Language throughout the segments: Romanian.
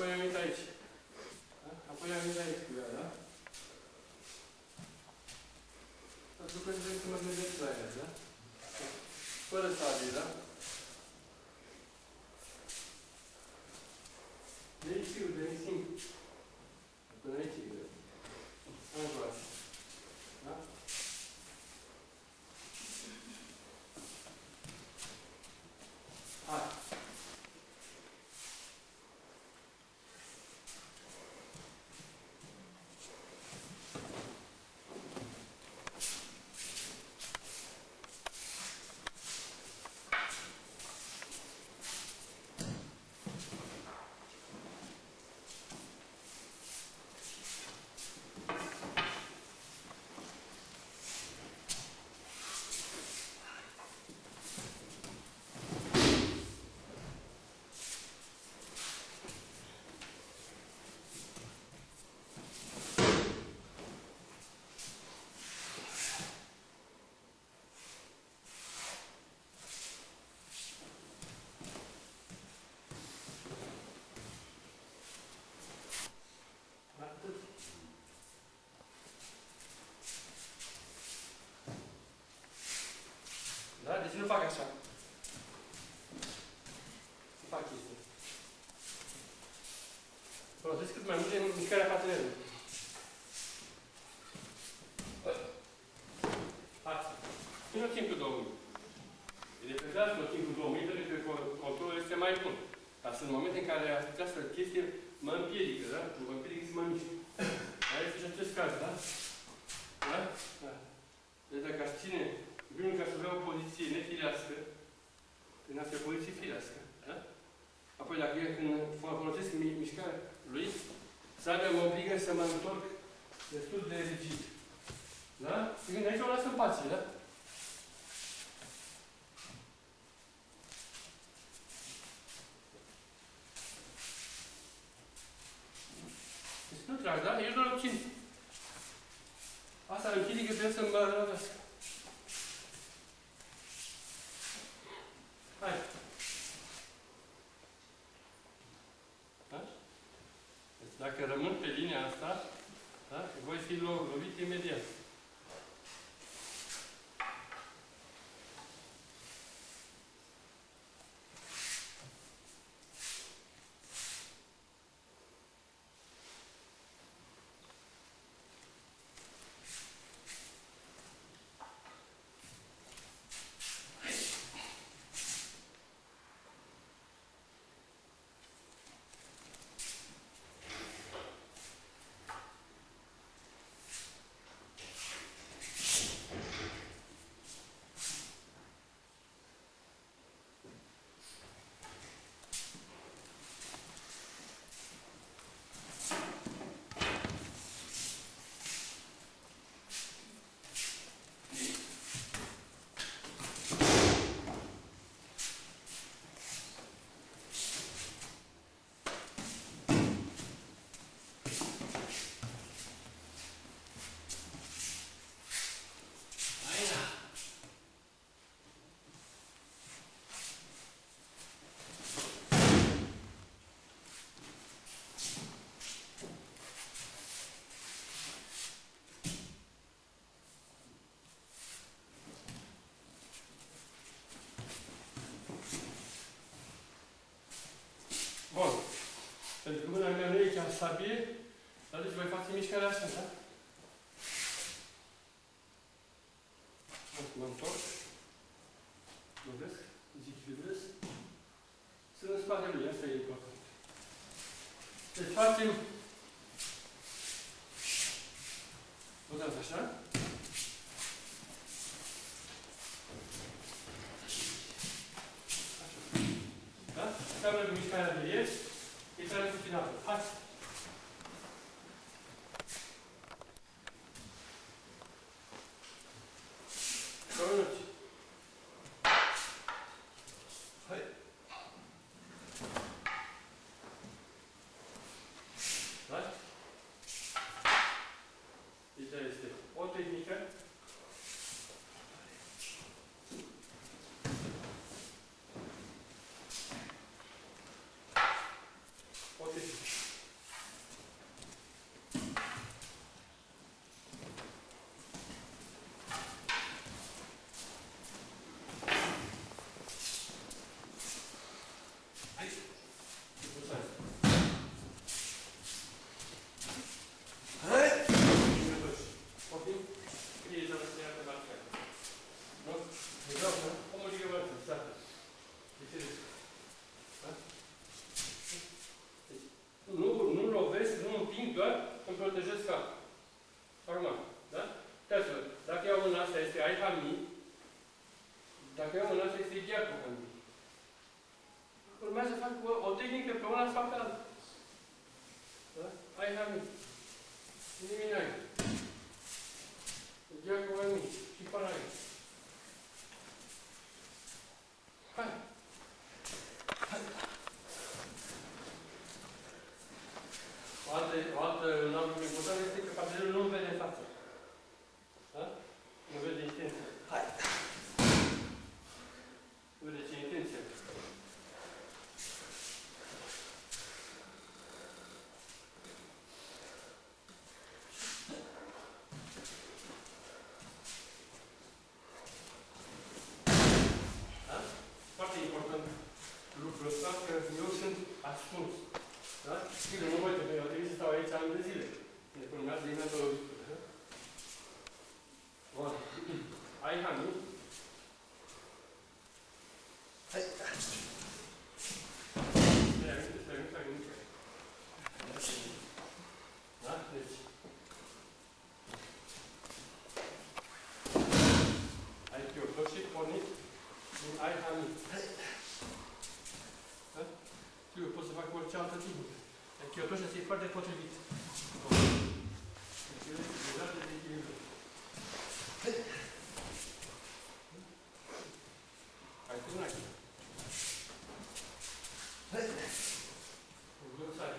apoi am venit aici. Da? Apoi am venit aici cu ea, da? Pentru că trebuie să mă gândesc la ea, da? Fără sabie, da? De aici știu, de aici simt. Până aici e greu. Încoace. Da? Hai. Da? Deci nu fac așa. Nu fac chestia. Folosesc cât mai mult în mișcarea partenerului. Hai. Nu timp cu 2 minute. E de preferat să timp cu 2 minute, pentru că controlul este mai bun. Dar sunt momente în care această chestie mă împiedică, da? Mă împiedică să mă mișc. Aici este și acest caz, da? Da? Da. Deci dacă aș ține, în primul rând, ca să avea o poziție nefirească, în asta e o poziție firească, da? Apoi, dacă eu, când folosesc mișcarea lui, sabia mă obligă să mă întorc destul de rigid. Da? Și când aici o las în pace, da? Deci nu trag, da? Eu doar o țin. Asta îmi împiedică că trebuie să mă răvesc. Hai. Da? Deci dacă rămân pe linia asta, da? Voi fi lovit imediat. Bun. Pentru că mâna mea nu e chiar sabie, atunci voi face mișcarea asta, da? Mă întorc. Lovesc, dezechilibrez. Sunt în spatele lui, asta e important. Deci facem o dată așa. Da? Înseamnă că mișcarea de ieri e tare puțin apă. Hai! Românuți! Hai! Da? Ideea este o tehnică. în asta este gheacul hanmi. Urmează să fac o tehnică pe una să fac alta. Da? Ai hanmi. Nimic n-ai. Gheacul hanmi. Și până aici. Hai. O altă lucru important este că partenerul nu vede în față. Da? Nu vede intenția. Hai! Nu vede ce intenție. Da? Foarte important lucrul ăsta, că eu sunt ascuns. Da? Sigur, nu voi trebuie, eu trebuie să stau aici ani de zile. Ne urmează imediat o lovitură. Bun. Ai hanmi. Hai. Stai mică. Da? Deci. Ai chiotoșii pornit din ai hanmi. Da? Eu pot să fac orice altă tipă. Chiotoșii este foarte potrivit. Deci, exact de echilibru. Hai cu una aici. În loc să ai.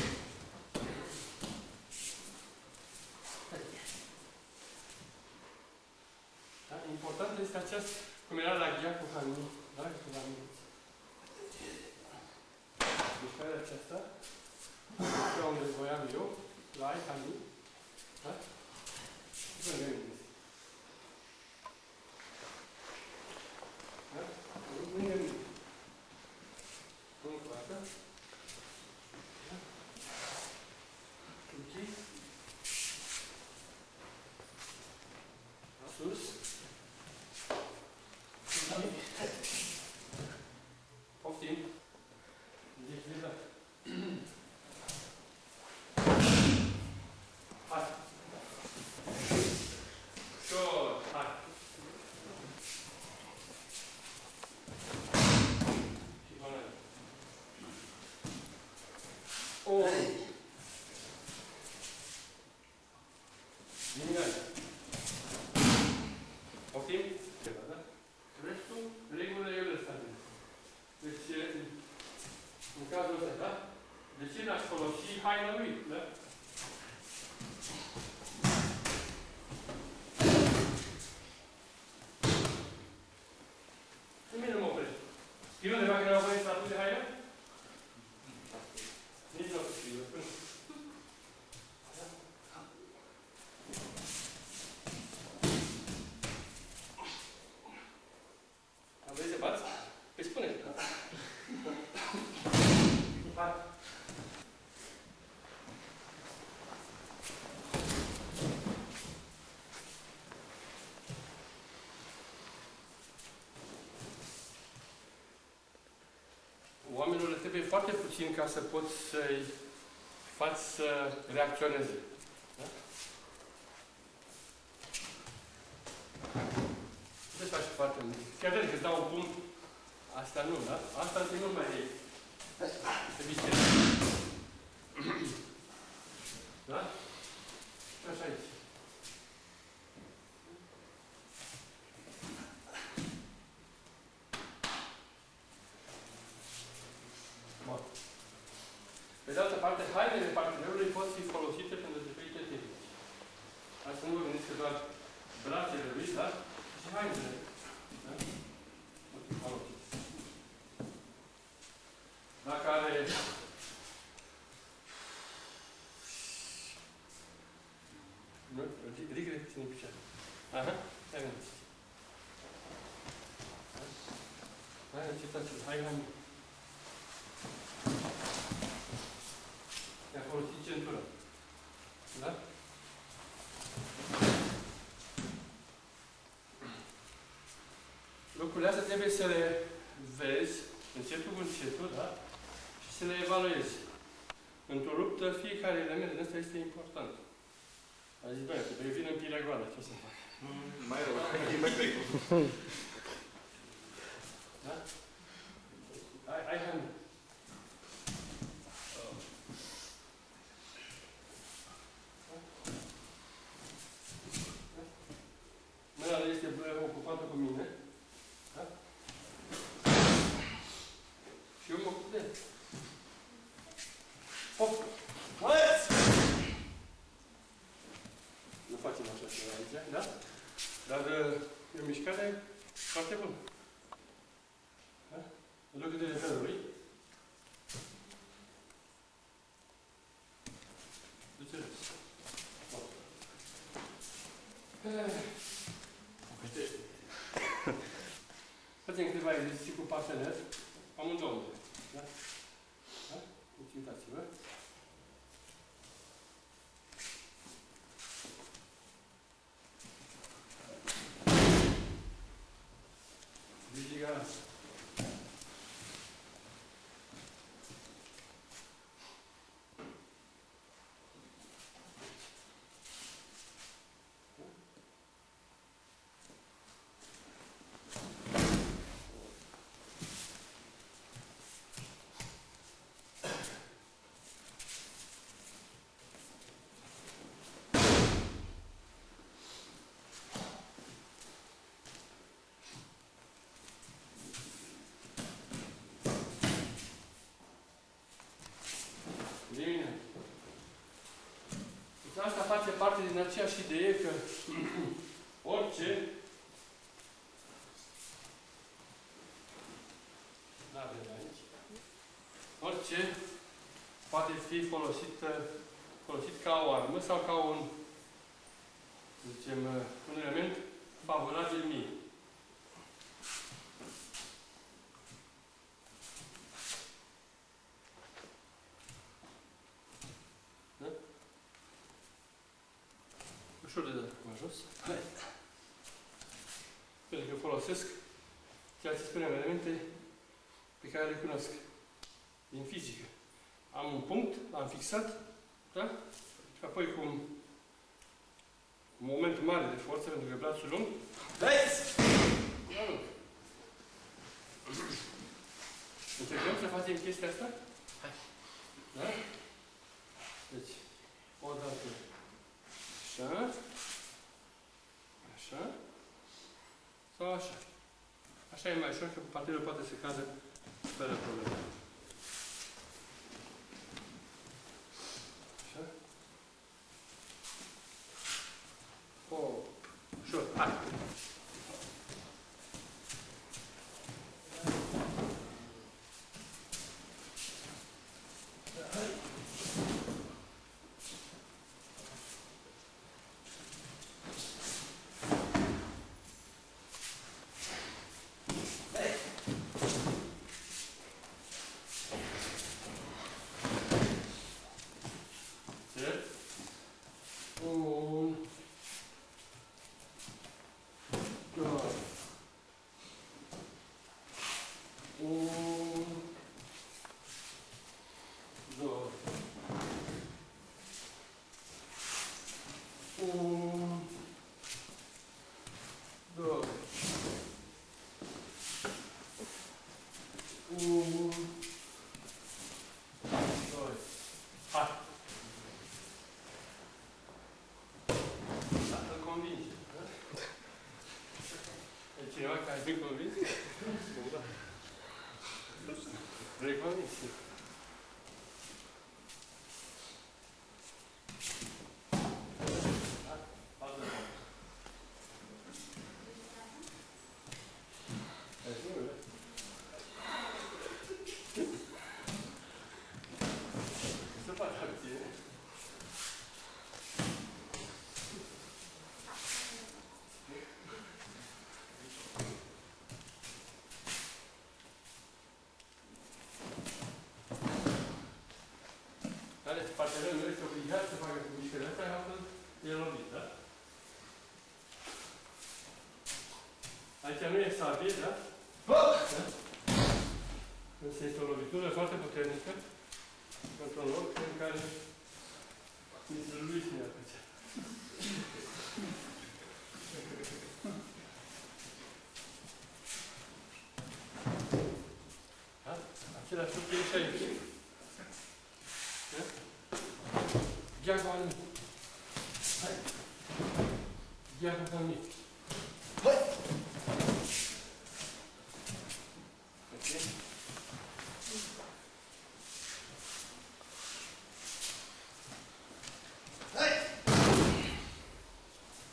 Da? Important este aceasta, cum era la gheacul hanmi. Da? Când am gândit. Mișcarea aceasta, pe unde voiam eu, la ai hanmi. Da? Și până gândesc. Da? Lângă mine. Încă o dată. Da? Ok. Sus. Poftim. Dechilibrat. Hai. Ușor. Hai. Și până aici. O. Din aici. Poftim? Ceva, da? Restul, regulile eu le stabilesc. Deci, în cazul ăsta, da? De ce n-aș folosi haină lui, da? Nimeni nu mă oprește. Știi undeva când au voie să atunci de haină? Nici nu o să știu, spune. Am vrei să bați? Păi spune. Hai. Oamenilor le trebuie foarte puțin ca să poți să-i faci să reacționeze. Da? Nu te faci foarte mult. Chiar dacă îți dau un pumn, asta nu, da? Asta între nu mai e. Se vice. Da? Și așa aici. Bun. Pe de altă parte, hainele partenerului pot fi folosite pentru diferite tehnici. Asta nu vă gândiți că doar brațele lui, da? Și hainele. Da? Dacă are nu? Ridică puțin în picioare. Aha, hai venit. Hai, încetați-l. Hai, hai. I-a folosit centura. Da? Lucrurile astea trebuie să le vezi încetul cu încetul, da? Și să le evaluezi. Într-o luptă, fiecare element din ăsta este important. A zis, băi, că vin în pielea goală, ce o să fac? Mai rău, e mai periculos. așa ceva aici, da? Dar e o mișcare foarte bună. Da? În loc de reperului, duce râs. Facem câteva exerciții cu partener, amândouă. Da? Da? Deci uitați-vă. Vigilanță. Bine. Deci asta face parte din aceeași idee că orice orice poate fi folosit ca o armă sau ca un, zicem, un element favorabil mie. Da? Ușor de dat acum jos. Pentru că folosesc ceea ce spuneam, elemente pe care le cunosc din fizică. Am un punct, l-am fixat, da? Și apoi cu un moment mare de forță, pentru că brațul lung, încercăm să facem chestia asta? Hai. Da? Deci, o dată. Așa. Așa. Sau așa. Așa e mai ușor, că partenerul poate să cadă fără probleme. Așa. Ușor. Hai. Bem convins? Bem convins. Partenerul meu este obligat să facă mișcările astea, altfel e lovit, da? Aici nu e sabie, da? Da? Însă este o lovitură foarte puternică într-un loc în care mi se lui ne aprecia. Da? Același lucru e și aici. Da? Diagonal. Hai. Diagonal. Hai. Ok. Hai.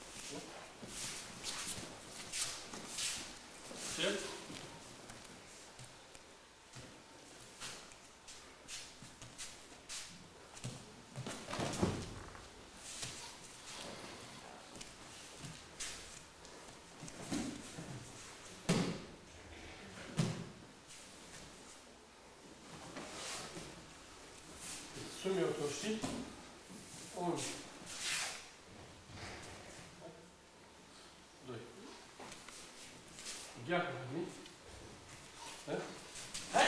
nu mi-o toșit. 1. 2. Gheacă, nu? Hai!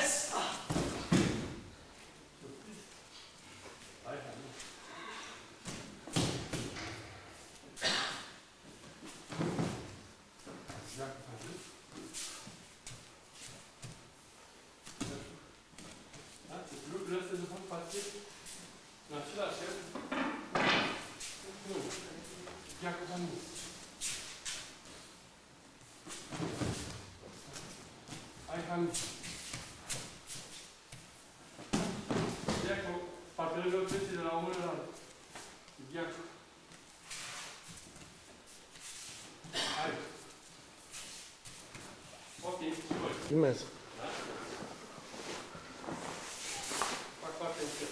Hai, hai. Gheacă, hai. Da? Lucrurile astea de fapt face în același fel. Nu. Gheacă, hai. Hai, hai. Gheacă, partenerul meu trece de la o mână la altă. Gheacă. Hai. Ok, și voi. Mulțumesc. Da? Fac parte încet.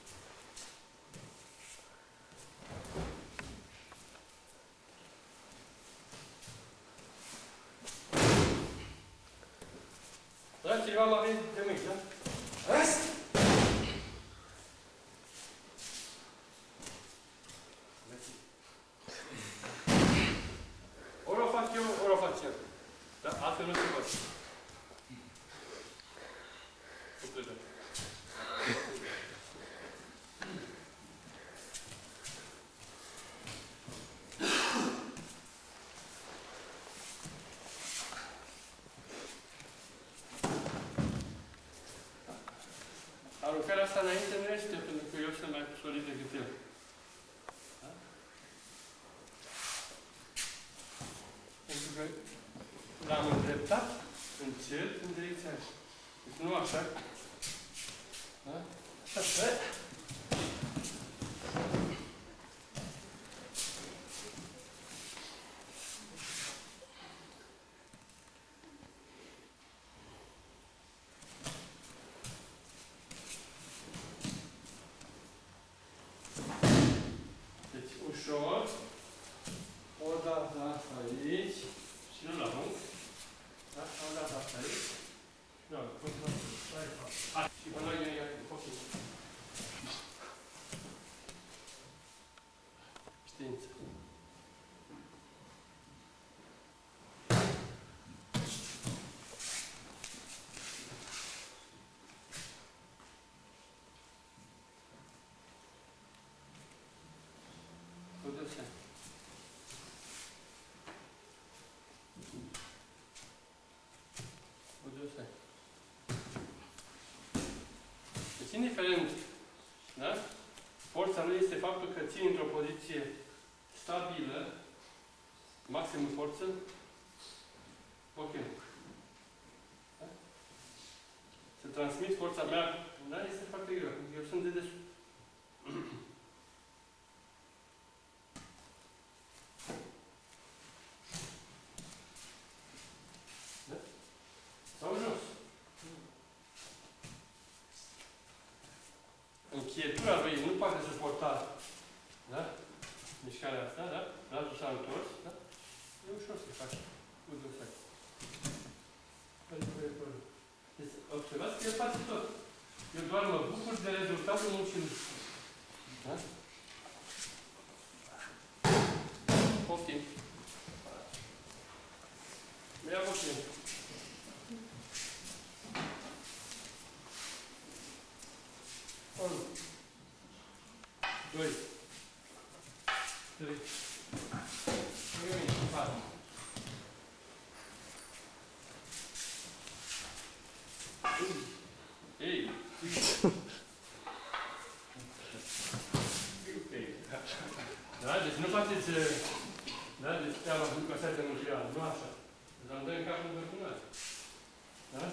Da? Cineva mă vine de mâini, da? Asta! Ori o fac eu, ori o fac el. Da? Altfel nu se poate. Completă. Aruncarea asta înainte nu este pentru că eu sunt mai solid decât el. Da? Pentru că l-am îndreptat încet în direcția asta. Deci nu așa. Da? Așa. Deci ușor. O dată asta aici. Și nu la lung. Da? O dată asta aici. Nu, hai. Și până la gânea cu focul. Știință. Produse. Produse. Deci, indiferent, da? Forța lui este faptul că ții într-o poziție stabilă, maximă forță, ok. Da? Să transmit forța mea, da? Este foarte greu. Eu sunt de desubt. Da? Sau jos. Încheietura lui nu poate suporta, da? Mișcarea asta, da? Brațul s-a întors, da? E ușor să faci. Uite, să faci. Deci, observați că el face tot. Eu doar mă bucur de rezultatul muncii lui. Da? Poftim. Mi-a poftim. Unu. 2. 3. 4. Ei! Da? Deci nu faceți... Da? Deci treaba cu că se mântuială. Nu așa. Dar îmi dă în capul învărcunare. Da?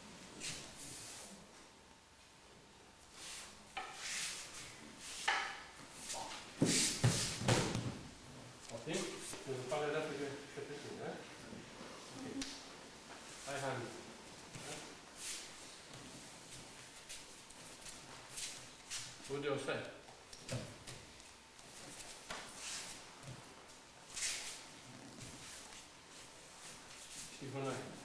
Optim? Deci îmi pare dată că te țin, da? Ok. Hai, hai. Da? Unde o stai? Și până